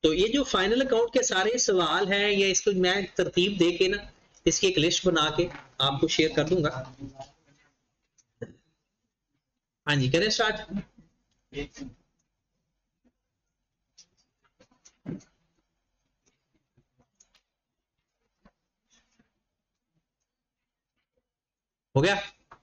तो ये जो फाइनल अकाउंट के सारे सवाल हैं, ये इसको मैं तरतीब दे के ना इसकी एक लिस्ट बना के आपको शेयर कर दूंगा। हाँ जी, करें स्टार्ट। हो गया,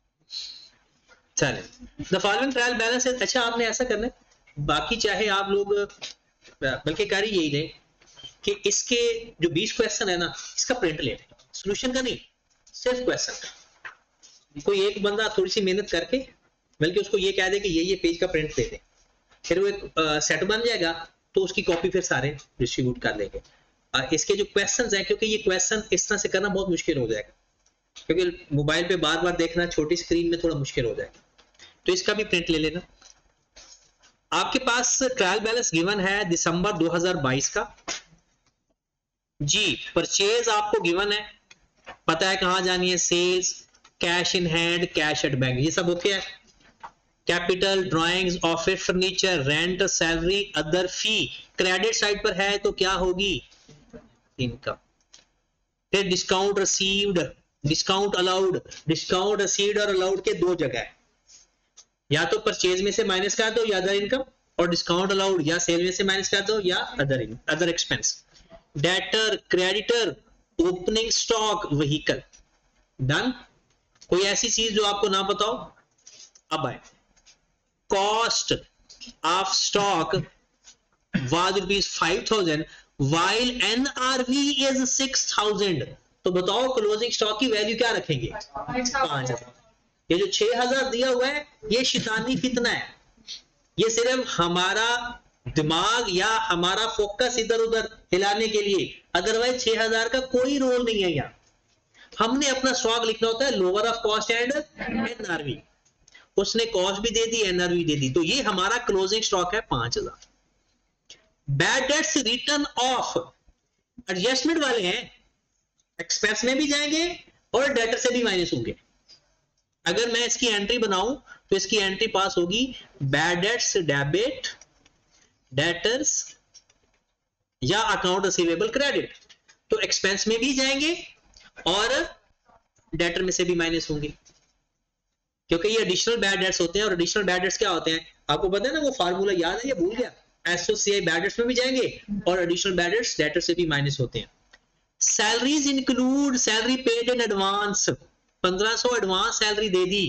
चले। द फॉलोइंग ट्रायल बैलेंस है। अच्छा, आपने ऐसा करना है, बाकी चाहे आप लोग बल्कि कर ही यही लें कि इसके जो 20 क्वेश्चन है ना, इसका प्रिंट ले लें, सोल्यूशन का नहीं, सिर्फ क्वेश्चन का। कोई एक बंदा थोड़ी सी मेहनत करके बल्कि उसको ये कह दे कि ये पेज का प्रिंट दे दे, फिर वो एक सेट बन जाएगा, तो उसकी कॉपी फिर सारे डिस्ट्रीब्यूट कर लेंगे। इसके जो क्वेश्चंस हैं, क्योंकि ये क्वेश्चन इस तरह से करना बहुत मुश्किल हो जाएगा, क्योंकि मोबाइल पे बार बार देखना छोटी स्क्रीन में थोड़ा मुश्किल हो जाएगा, तो इसका भी प्रिंट ले लेना। आपके पास ट्रायल बैलेंस गिवन है दिसंबर 2022 का जी। परचेज आपको गिवन है, पता है कहां जानी है, sales, cash in hand, cash at bank, ये सब ओके है। Capital, drawings, office furniture, rent, salary, other fee, credit side पर है तो क्या होगी, इनकम। फिर discount received, discount allowed, discount received और अलाउड के दो जगह है, या तो परचेज में से माइनस कर दो या अदर इनकम, और डिस्काउंट अलाउड या सेल में से माइनस कर दो या other expense. Debtor, creditor, opening stock, vehicle, done. कोई ऐसी चीज जो आपको ना पता हो, अब आए। Cost of stock was rupees 5,000 while NRV is 6,000, तो बताओ क्लोजिंग स्टॉक की वैल्यू क्या रखेंगे, 5,000। ये जो 6,000 दिया हुआ है ये शैतानी फितना है, ये सिर्फ हमारा दिमाग या हमारा फोकस इधर उधर हिलाने के लिए, अदरवाइज 6,000 का कोई रोल नहीं है यहाँ। हमने अपना स्टॉक लिखना होता है lower of cost and NRV, उसने कॉस्ट भी दे दी एनआरवी दे दी, तो ये हमारा क्लोजिंग स्टॉक है 5,000। Bad debts written off, adjustment वाले हैं, एक्सपेंस में भी जाएंगे और डेटर से भी माइनस होंगे। अगर मैं इसकी एंट्री बनाऊं तो इसकी एंट्री पास होगी बैड डेट्स डेबिट, डेटर्स या अकाउंट रिसीवेबल क्रेडिट, तो एक्सपेंस में भी जाएंगे और डेटर में से भी माइनस होंगे, क्योंकि ये एडिशनल बैड डेट्स होते हैं। और एडिशनल बैड डेट्स क्या होते हैं आपको पता है ना, वो फार्मूला याद है या भूल गया, एसओसीआई बैड डेट्स में भी जाएंगे और एडिशनल बैड डेट्स डेटर से भी माइनस होते हैं। Salaries include salary paid in advance, 1500 advance salary दे दी,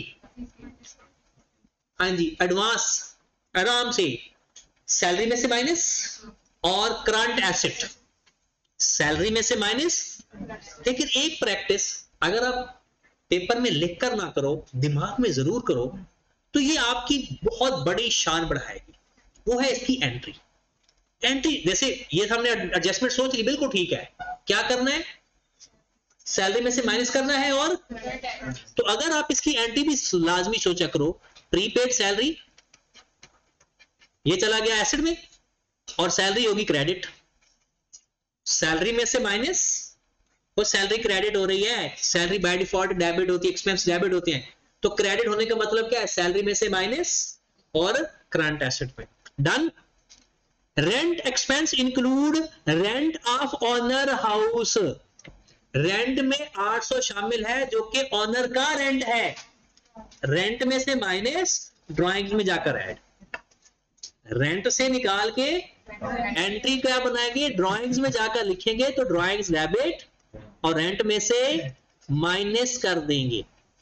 हाँ जी एडवांस, आराम से सैलरी में से माइनस, और करंट एसेट सैलरी में से माइनस। लेकिन एक प्रैक्टिस अगर आप पेपर में लिख कर ना करो, दिमाग में जरूर करो, तो ये आपकी बहुत बड़ी शान बढ़ाएगी, वो है इसकी एंट्री। एंट्री जैसे ये हमने एडजस्टमेंट सोच ली, बिल्कुल ठीक है, क्या करना है, सैलरी में से माइनस करना है, और तो अगर आप इसकी एंट्री भी लाजमी सोचा करो, प्रीपेड सैलरी ये चला गया एसेट में और सैलरी होगी क्रेडिट, सैलरी में से माइनस, वो सैलरी क्रेडिट हो रही है, सैलरी बाय डिफॉल्ट डेबिट होती है, एक्सपेंस डेबिट होते हैं, तो क्रेडिट होने का मतलब क्या है, सैलरी में से माइनस और करंट एसेट में, done. Rent expense include rent of owner house, rent में 800 शामिल है जो कि ऑनर का रेंट है, रेंट में से माइनस, ड्राइंग में जाकर ऐड, रेंट से निकाल के एंट्री क्या बनाएंगे, ड्राइंग्स में जाकर लिखेंगे, तो ड्राइंग्स डेबिट और रेंट में से माइनस कर देंगे।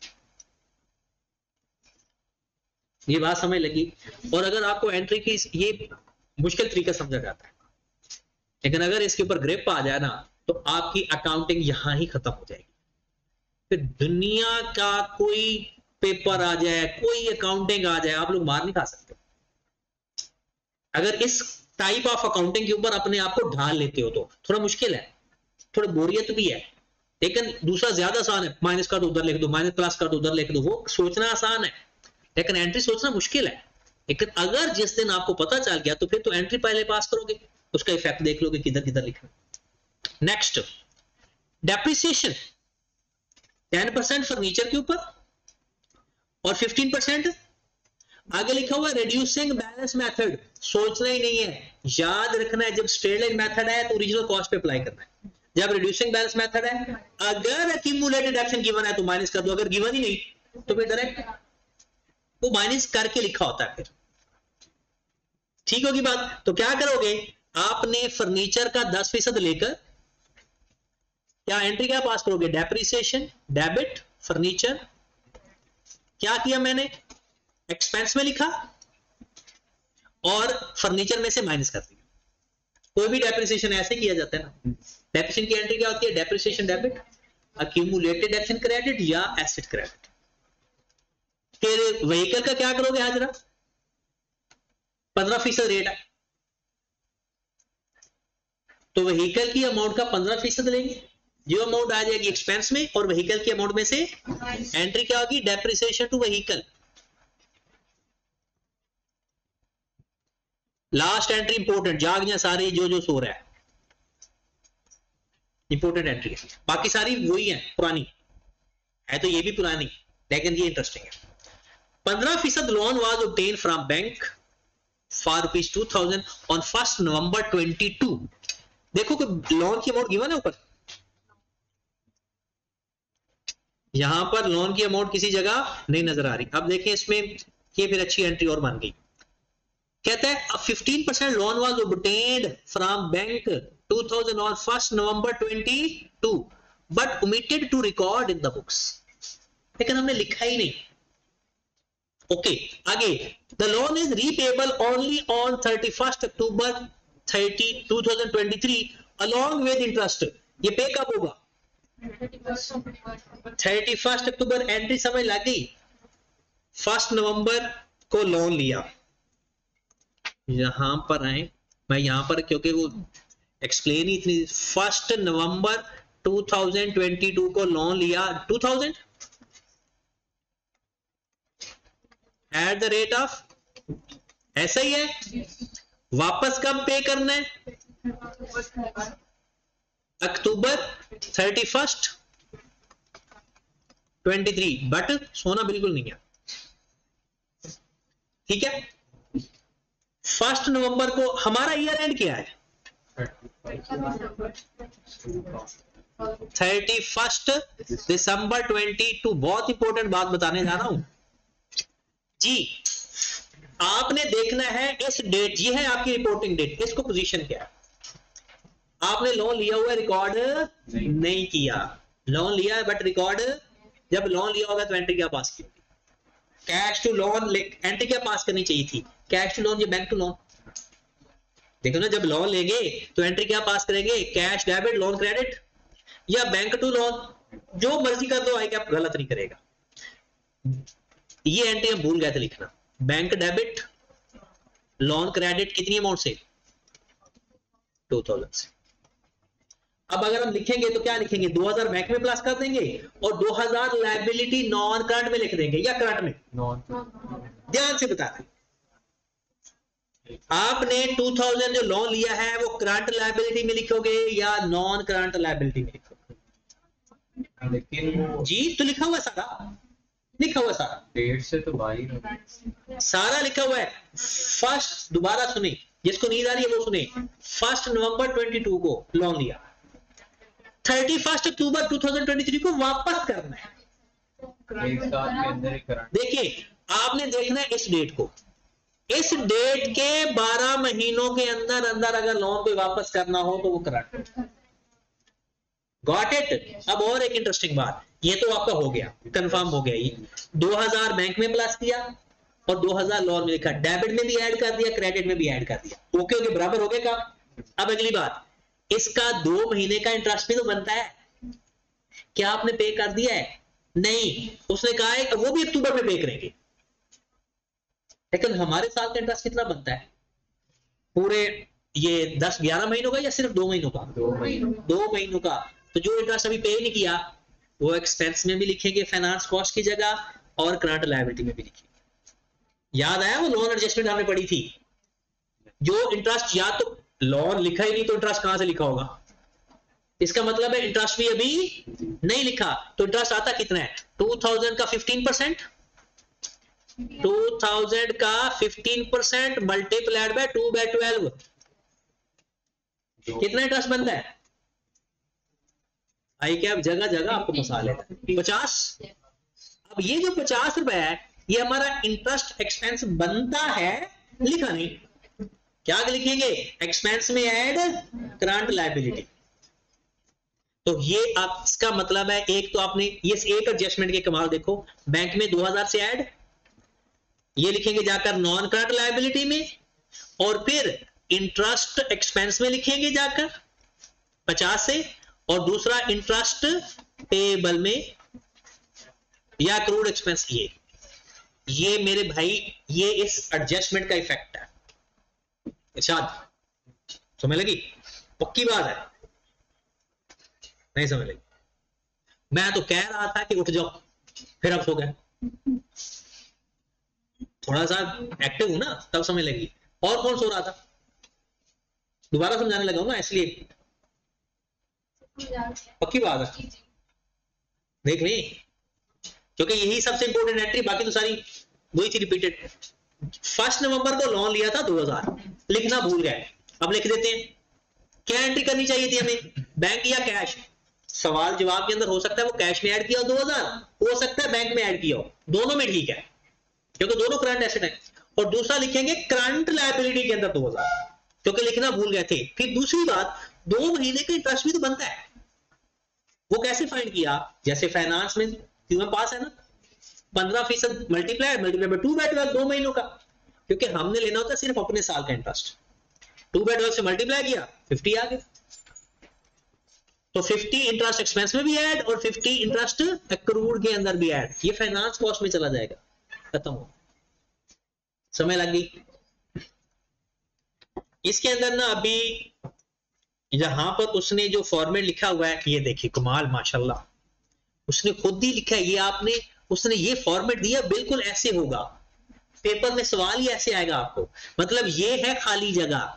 ये बात समझ लगी। और अगर आपको एंट्री की ये मुश्किल तरीका समझा जाता है, लेकिन अगर इसके ऊपर ग्रिप आ जाए ना, तो आपकी अकाउंटिंग यहां ही खत्म हो जाएगी। फिर दुनिया का कोई पेपर आ जाए, कोई अकाउंटिंग आ जाए, आप लोग मार नहीं खा सकते। अगर इस टाइप ऑफ अकाउंटिंग के ऊपर अपने आप को ढाल लेते हो तो थोड़ा मुश्किल है, थोड़ा बोरियत भी है, लेकिन दूसरा ज्यादा आसान है, माइनस कर दो उधर लिख दो, माइनस प्लस कर दो उधर लिख दो, वो सोचना आसान है, लेकिन एंट्री सोचना मुश्किल है। लेकिन अगर जिस दिन आपको पता चल गया तो फिर तो एंट्री पहले पास करोगे, उसका इफेक्ट देख लोगे किधर किधर लिखना। नेक्स्ट, डेप्रिसिएशन 10% फर्नीचर के ऊपर और 15% आगे लिखा हुआ रिड्यूसिंग बैलेंस मेथड, सोचना ही नहीं है, याद रखना है। जब स्ट्रेट लाइन मेथड है तो ओरिजिनल कॉस्ट पे अप्लाई करना है। जब रिड्यूसिंग बैलेंस मेथड है, अगर एक्यूमुलेटेड एक्शन गिवन है तो माइनस कर दो, अगर गिवन ही नहीं तो फिर डायरेक्ट वो माइनस करके लिखा होता है फिर। ठीक होगी बात? तो क्या करोगे, आपने फर्नीचर का 10% लेकर क्या एंट्री क्या पास करोगे, डेप्रिसिएशन डेबिट फर्नीचर। क्या किया मैंने, एक्सपेंस में लिखा और फर्नीचर में से माइनस कर दिया। कोई भी डेप्रिसिएशन ऐसे किया जाता है ना। डेप्रिसिएशन की एंट्री क्या होती है, depreciation debit, accumulated action credit या एसेट क्रेडिट। फिर व्हीकल का क्या करोगे, हाजरा 15% रेट है तो व्हीकल की अमाउंट का 15% लेंगे, जो अमाउंट आ जाएगी एक्सपेंस में और व्हीकल की अमाउंट में से एंट्री क्या होगी, depreciation to vehicle. Last entry important, जाग जाए सारे जो सो रहा है, इंपोर्टेंट एंट्री है। बाकी सारी वही है, पुरानी है तो ये भी पुरानी, लेकिन ये इंटरेस्टिंग है। 15% loan was obtained from bank for ₹2000 on 1 November 22। देखो कि लोन की अमाउंट गिवन है ऊपर, यहां पर लोन की अमाउंट किसी जगह नहीं नजर आ रही। अब देखें इसमें ये फिर अच्छी एंट्री और बन गई। कहता है 15% loan was obtained from bank 2000 on 1 November 22 but omitted to record in the books. लेकिन हमने लिखा ही नहीं। ओके आगे, the loan is repayable only on 31 October 2023 along with interest. ये पे कब होगा, 31 अक्टूबर। एंट्री समझ लग गई। 1 नवंबर को लोन लिया, यहां पर आए, मैं यहां पर क्योंकि वो एक्सप्लेन ही इतनी। 1 नवंबर 2022 को लोन लिया 2000 एट द रेट ऑफ, ऐसा ही है। वापस कब पे करना है, अक्टूबर 31 23, बट सोना बिल्कुल नहीं है। ठीक है, 1 नवंबर को हमारा ईयर एंड क्या है, 31 दिसंबर 22। बहुत इंपॉर्टेंट बात बताने जा रहा हूं जी। आपने देखना है इस डेट, ये है आपकी रिपोर्टिंग डेट, इसको पोजीशन क्या है। आपने लोन लिया हुआ है, रिकॉर्ड नहीं किया, लोन लिया है बट रिकॉर्ड, जब लोन लिया होगा तो एंट्री क्या पास की, कैश टू लोन। एंट्री क्या पास करनी चाहिए थी, कैश टू लोन या बैंक टू लोन। देखो ना, जब लोन लेंगे तो एंट्री क्या पास करेंगे, कैश डेबिट लोन क्रेडिट या बैंक टू लोन। जो मर्जी कर दो, आएगा गलत नहीं करेगा। ये एंट्री हम भूल गए थे लिखना, बैंक डेबिट लोन क्रेडिट कितनी अमाउंट से, 2000 से। अब अगर हम लिखेंगे तो क्या लिखेंगे, 2000 बैंक में प्लस कर देंगे और 2000 लायबिलिटी नॉन करंट में लिख देंगे या करंट में। ध्यान से बता दें, आपने 2000 जो लोन लिया है वो करंट लायबिलिटी में लिखोगे या नॉन करंट लायबिलिटी में लिखोगे। लेकिन जी तो लिखा हुआ सारा, लिखा हुआ सारा, डेट से तो बाहर सारा लिखा हुआ है। फर्स्ट, दोबारा सुने, जिसको नींद आ रही है वो सुने। 1 नवंबर 22 को लोन लिया, 31 अक्टूबर 2023 को वापस करना है। देखिए आपने देखना है इस डेट को, इस डेट के 12 महीनों के अंदर अंदर अगर लोन को वापस करना हो तो वो करंट। Got it. अब और एक इंटरेस्टिंग बात, ये तो आपका हो गया, कंफर्म हो गया। ये 2000 बैंक में प्लस किया और 2000 लोन में लिखा, डेबिट में भी ऐड कर दिया, क्रेडिट में भी ऐड कर दिया। ओके ओके, बराबर हो गया काम। अब अगली बात, इसका 2 महीने का इंटरेस्ट भी तो बनता है, क्या आपने पे कर दिया है, नहीं। उसने कहा है वो भी अक्टूबर में पे करेंगे, लेकिन हमारे साल का इंटरेस्ट कितना बनता है, पूरे ये 10-11 महीनों का या सिर्फ 2 महीनों का, 2 महीनों का। तो जो इंटरेस्ट अभी पे नहीं किया वो एक्सपेंस में भी लिखेंगे फाइनेंस कॉस्ट की जगह और करंट लायबिलिटी में भी लिखेंगे। याद आया वो लोन एडजस्टमेंट हमने पढ़ी थी, जो इंटरेस्ट, या तो लोन लिखा ही नहीं तो इंटरेस्ट कहां से लिखा होगा, इसका मतलब है इंटरेस्ट भी अभी नहीं लिखा। तो इंटरेस्ट आता कितना है, 2000 का 15% 2000 का 15% मल्टीप्लाइड बाय 2/12 कितना इंटरेस्ट बनता है? आई क्या जगह जगह आपको फंसा लेता है। 50। अब ये जो 50 रुपए है ये हमारा इंटरेस्ट एक्सपेंस बनता है, लिखा नहीं। क्या लिखेंगे? एक्सपेंस में ऐड करंट लायबिलिटी। तो ये आप इसका मतलब है, एक तो आपने ये एक एडजस्टमेंट के कमाल देखो, बैंक में 2000 से ऐड, ये लिखेंगे जाकर नॉन करंट लायबिलिटी में, और फिर इंटरेस्ट एक्सपेंस में लिखेंगे जाकर 50 से, और दूसरा इंटरेस्ट पेबल में या क्रूड एक्सपेंस। ये मेरे भाई ये इस एडजस्टमेंट का इफेक्ट है। इरशाद समझ लगी? पक्की बात है, नहीं समझ लगी? मैं तो कह रहा था कि उठ जाओ, फिर अब सो गए। थोड़ा सा एक्टिव हूं ना, तब समझ लगी। और कौन सो रहा था? दोबारा समझाने लगा हूं ना, इसलिए। पक्की बात है, देख ली, क्योंकि यही सबसे इंपॉर्टेंट एंट्री, बाकी तो सारी वही थी रिपीटेड। 1 नवंबर को लोन लिया था 2000, लिखना भूल गए, अब लिख देते हैं। क्या एंट्री करनी चाहिए थी हमें, बैंक या कैश? सवाल जवाब के अंदर हो सकता है वो कैश में ऐड किया हो 2000, हो सकता है बैंक में ऐड किया हो, दोनों में ठीक है क्योंकि दोनों करंट एसेट है। और दूसरा लिखेंगे करंट लायबिलिटी के अंदर 2000, क्योंकि लिखना भूल गए थे। फिर दूसरी बात, 2 महीने का इंटरेस्ट भी तो बनता है, वो कैसे फाइंड किया? जैसे फाइनेंस में तुम्हें पास है ना, 15% मल्टीप्लाई बाय 2/12 2 महीनों का, क्योंकि हमने लेना होता है सिर्फ अपने साल का इंटरेस्ट। 2/12 से मल्टीप्लाई किया, 50 आ गया। तो 50 इंटरेस्ट एक्सपेंस में भी ऐड और 50 इंटरेस्ट एक्रूड के अंदर भी ऐड, ये फाइनेंस कॉस्ट में चला जाएगा, खत्म हो। समय लग गई इसके अंदर ना। अभी यहां पर उसने जो फॉर्मेट लिखा हुआ है, ये देखिए कमाल, माशाल्लाह, उसने खुद ही लिखा है। ये आपने उसने ये फॉर्मेट दिया, बिल्कुल ऐसे होगा पेपर में, सवाल ही ऐसे आएगा आपको। मतलब ये है खाली जगह,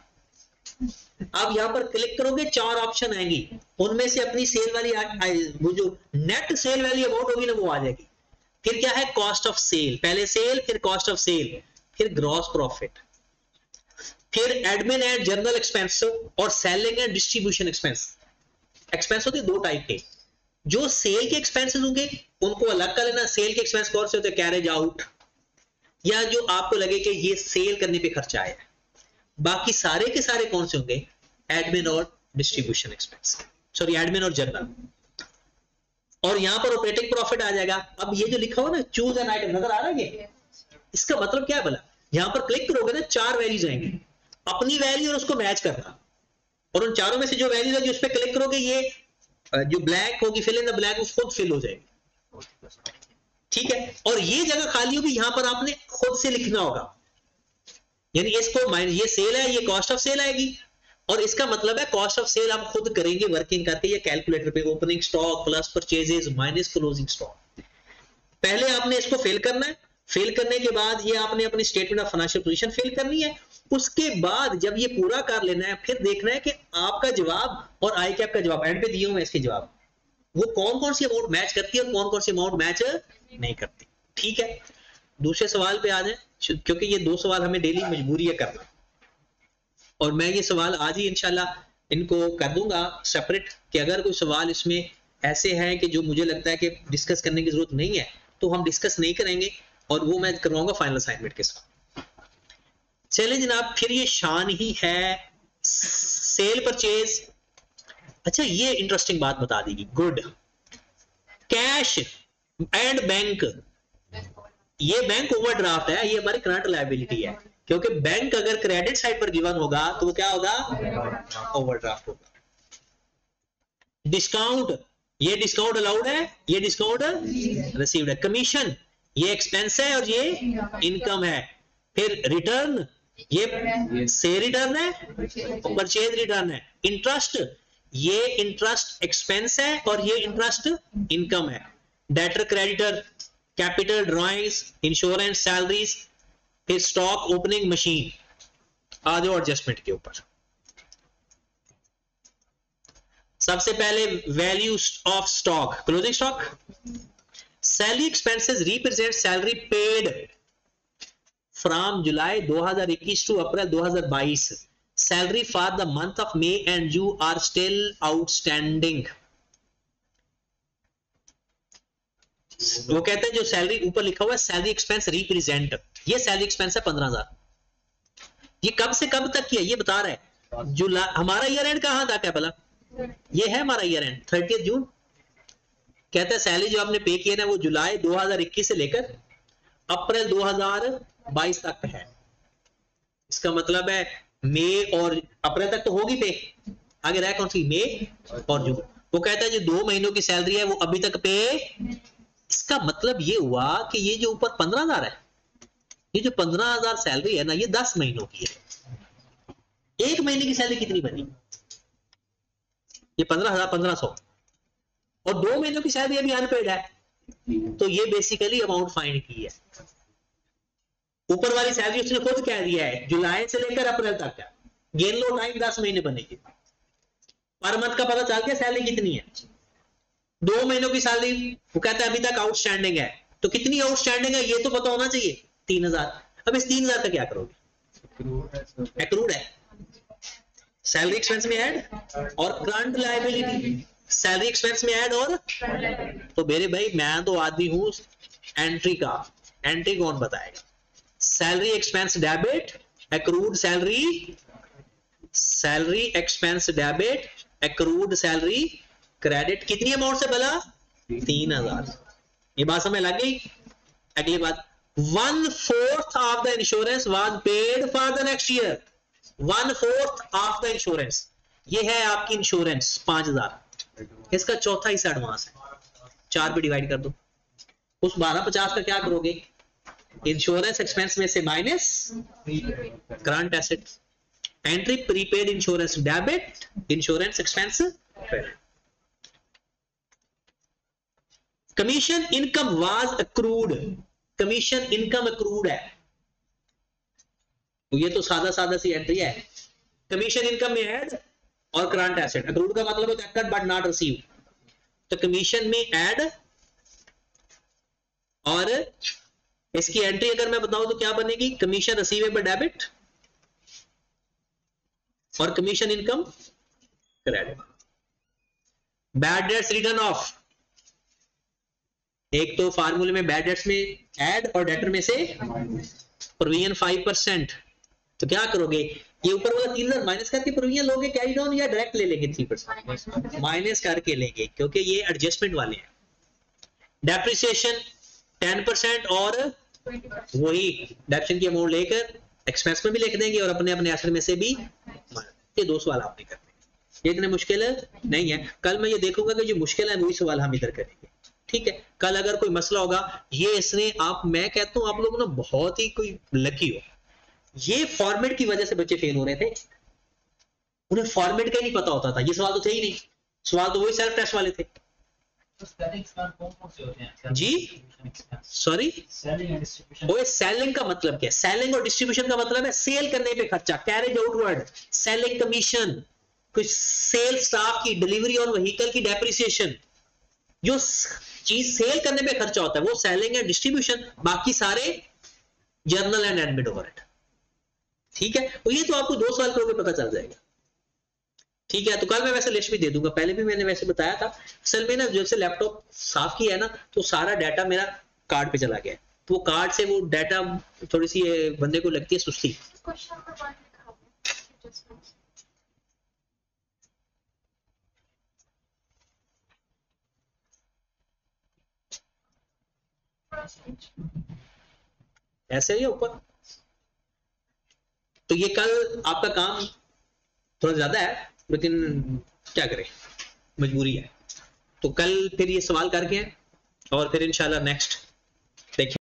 आप यहां पर क्लिक करोगे 4 ऑप्शन आएंगी, उनमें से अपनी सेल वाली वो जो नेट सेल वाली अमाउंट होगी ना वो आ जाएगी। फिर क्या है, कॉस्ट ऑफ सेल, पहले सेल फिर कॉस्ट ऑफ सेल, फिर ग्रॉस प्रॉफिट, फिर एडमिन एंड जनरल एक्सपेंस और selling and distribution expense. Expense होते 2 टाइप के, जो सेल के एक्सपेंसेस होंगे उनको अलग कर लेना। सेल के एक्सपेंस कौन से होते हैं? कैरेज आउट, या जो आपको लगे कि ये सेल करने पे खर्चा आया। बाकी सारे के सारे कौन से होंगे? एडमिन और डिस्ट्रीब्यूशन एक्सपेंस, सॉरी एडमिन और जनरल। और यहां पर ऑपरेटिंग प्रॉफिट आ जाएगा। अब ये जो लिखा हुआ ना चूज एन आइटम, नजर आ रहा है ये? इसका मतलब क्या है भला? यहां पर क्लिक करोगे ना 4 वैल्यूज आएंगी, अपनी वैल्यू और उसको मैच करना, और उन चारों में से जो वैल्यूज है उस पर क्लिक करोगे, ये जो ब्लैक होगी फिल इन द ब्लैक, वो खुद फिल हो जाएगी, ठीक है। और ये जगह खाली होगी, यहां पर आपने खुद से लिखना होगा। यानी इसको ये सेल है, ये कॉस्ट ऑफ सेल आएगी, और इसका मतलब है कॉस्ट ऑफ सेल आप खुद करेंगे वर्किंग करके, ये कैलकुलेटर पे, opening stock plus purchases minus closing stock. पहले आपने इसको फिल करना है, फिल करने के बाद ये आपने अपनी statement of financial position fill करनी है। उसके बाद जब ये पूरा कर लेना है, फिर देखना है कि आपका जवाब और आई कैप का जवाब एंड पे दिए हुए इसके जवाब, वो कौन कौन सी अमाउंट मैच करती है और कौन कौन सी अमाउंट मैच नहीं करती, ठीक है। दूसरे सवाल पे आ जाए, क्योंकि ये 2 सवाल हमें डेली मजबूरी है करना, और मैं ये सवाल आज ही इंशाल्लाह इनको कर दूंगा सेपरेट, कि अगर कोई सवाल इसमें ऐसे हैं कि जो मुझे लगता है कि डिस्कस करने की जरूरत नहीं है तो हम डिस्कस नहीं करेंगे, और वो मैं करवाऊंगा फाइनल असाइनमेंट के साथ। चलिए जनाब, फिर ये शान ही है सेल परचेज। अच्छा ये इंटरेस्टिंग बात बता देगी, गुड। कैश एंड बैंक, ये बैंक ओवरड्राफ्ट है, ये हमारी करंट लायबिलिटी है, क्योंकि बैंक अगर क्रेडिट साइड पर गिवन होगा तो वो क्या होगा? ओवरड्राफ्ट होगा। डिस्काउंट, ये डिस्काउंट अलाउड है, ये डिस्काउंट रिसीव्ड है। कमीशन, ये एक्सपेंस है और ये इनकम है। फिर रिटर्न, ये से रिटर्न है, परचेज रिटर्न है। इंटरेस्ट, ये इंटरेस्ट एक्सपेंस है और ये इंटरेस्ट इनकम है। Debtor creditor, capital drawings, insurance, salaries, फिर स्टॉक ओपनिंग, मशीन। आ जाओ एडजस्टमेंट के ऊपर। सबसे पहले value of stock, closing stock. Salary expenses represent salary paid from July 2021 to April 2022 salary for the month of May and June are still outstanding. वो कहते हैं जो सैलरी ऊपर लिखा हुआ है सैलरी एक्सपेंस रिप्रेजेंट, ये सैलरी एक्सपेंस है 15,000। ये कब से कब तक की है ये बता रहा है। जुलाई हमारा ईयर एंड कहां तक है भला, ये है हमारा ईयर एंड 30 जून। कहता है सैलरी जो आपने पे किया ना वो जुलाई 2021 से लेकर अप्रैल 2022 तक है। इसका मतलब है मई और अप्रैल तक तो होगी पे, आगे रहा कौन सी मई और जून। वो कहता है जो 2 महीनों की सैलरी है वो अभी तक पे। इसका मतलब ये हुआ कि ये जो ऊपर 15,000 है, ये जो 15,000 सैलरी है ना ये 10 महीनों की है। 1 महीने की सैलरी कितनी बनी, ये 15,000 1500, और 2 महीनों की सैलरी अभी अनपेड है, तो ये बेसिकली अमाउंट फाइंड की है। ऊपर वाली सैलरी उसने खुद कह दिया है जुलाई से लेकर अप्रैल तक है, गिन लो टाइम 10 महीने बनेगी। पर मंथ का पता चल गया सैलरी कितनी है। 2 महीनों की सैलरी वो कहता है अभी तक आउटस्टैंडिंग है, तो कितनी आउटस्टैंडिंग है ये तो पता होना चाहिए 3,000। अब इस 3,000 का क्या करोगे, एक्रूड है, सैलरी एक्सपेंस में ऐड और करंट लायबिलिटी सैलरी एक्सपेंस में ऐड और, तो मेरे भाई मैं तो आदमी हूं एंट्री का, एंट्री कौन बताएगा। Salary expense debit accrued salary, salary expense debit accrued salary credit, कितनी अमाउंट से भला 3,000। ये बात समझ लग गई। अगली बात 1/4 of the insurance was paid for the next year. 1/4 of the insurance, ये है आपकी इंश्योरेंस 5,000, इसका चौथा हिस्सा एडवांस है, 4 पे डिवाइड कर दो। उस 1250 का क्या करोगे, इंश्योरेंस एक्सपेंस में से minus current assets, entry prepaid insurance debit insurance expense credit. Commission income was accrued, commission income accrued है, तो ये तो सादा सादा सी एंट्री है। कमीशन इनकम में ऐड और करंट एसेट, अक्रूड का मतलब होता है कट बट नॉट रिसीव, तो कमीशन में ऐड और इसकी एंट्री अगर मैं बताऊं तो क्या बनेगी, कमीशन रिसीवेबल डेबिट और commission income credit. Bad debts written of, एक तो फार्मूले में बैड डेट्स में ऐड और डेटर में से प्रोविजन 5%, तो क्या करोगे ये ऊपर वाला 3,000 माइनस करके प्रोविजन लोगे कैरी डाउन या डायरेक्ट ले लेंगे 3%, माइनस करके लेंगे क्योंकि ये एडजस्टमेंट वाले हैं। डेप्रिसिएशन 10% और वही डेप्शन की अमाउंट लेकर एक्सपेंस में भी लिख देंगे और अपने अपने एसेट में से भी, ये 2 सवाल आपने करने, ये इतने मुश्किल नहीं है। कल मैं ये देखूंगा कि जो मुश्किल है वही सवाल हम इधर करेंगे, ठीक है। कल अगर कोई मसला होगा ये इसने आप, मैं कहता हूं आप लोग ना बहुत ही कोई लकी हो, ये फॉर्मेट की वजह से बच्चे फेल हो रहे थे, उन्हें फॉर्मेट का ही नहीं पता होता था। ये सवाल तो थे ही नहीं, सवाल तो वही सेल्फ टेस्ट वाले थे। जी सॉरी, वो सेलिंग का मतलब क्या है, सेलिंग और डिस्ट्रीब्यूशन का मतलब है सेल करने पे खर्चा, कैरेज आउटवर्ड, सेलिंग कमीशन, कुछ सेल स्टाफ की डिलीवरी और व्हीकल की डेप्रिसिएशन, जो चीज सेल करने पे खर्चा होता है वो सेलिंग एंड डिस्ट्रीब्यूशन, बाकी सारे जर्नल एंड एडमिट ओवरहेड, ठीक है। तो ये तो आपको 2 सवाल करोगे पता चल जाएगा, ठीक है। तो कल मैं वैसे लिस्ट भी दे दूंगा, पहले भी मैंने वैसे बताया था। असल में ना जब से लैपटॉप साफ किया है ना तो सारा डाटा मेरा कार्ड पे चला गया, तो वो कार्ड से वो डाटा थोड़ी सी बंदे को लगती है सुस्ती। ऐसे ही ऊपर, तो ये कल आपका काम थोड़ा ज्यादा है लेकिन क्या करें मजबूरी है। तो कल फिर ये सवाल करके और फिर इंशाल्लाह नेक्स्ट